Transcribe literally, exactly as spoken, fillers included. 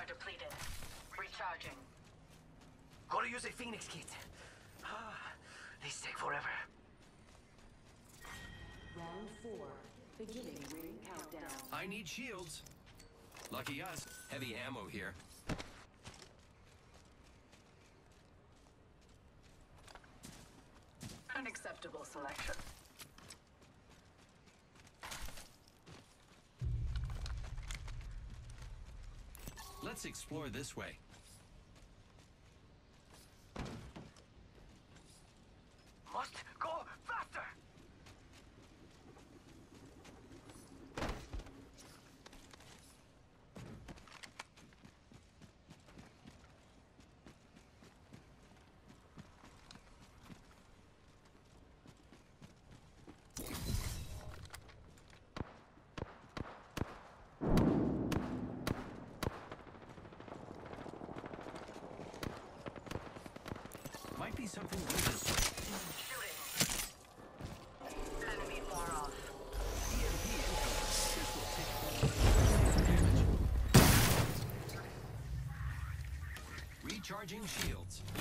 are depleted. Recharging. Gotta use a Phoenix kit. Ah, these take forever. Round four. Beginning ring countdown. I need shields. Lucky us. Heavy ammo here. An acceptable selection. Let's explore this way. Must go faster! Might be something good this way. Shooting. Enemy far off. E M P incoming. This will take damage. Recharging shields.